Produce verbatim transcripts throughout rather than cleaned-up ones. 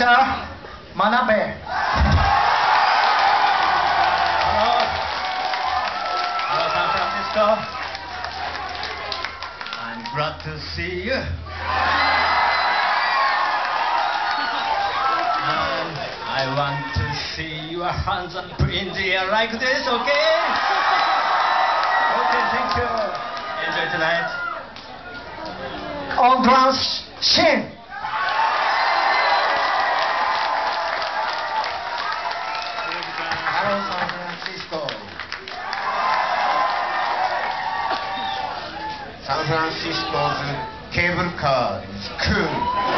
Manabe. Hello. Hello, San Francisco. I'm glad to see you. And I want to see your hands up in the air like this, okay? Okay, thank you. Enjoy tonight. On drums, Shin. Hello, San Francisco. San Francisco's cable car is cool.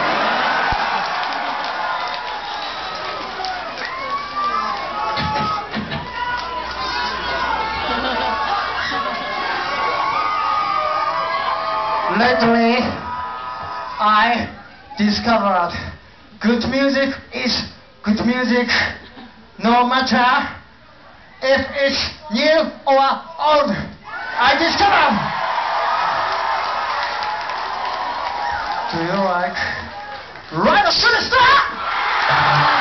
Lately, I discovered good music is good music, no matter if it's new or old. I discovered. Do you like Ride a Superstar?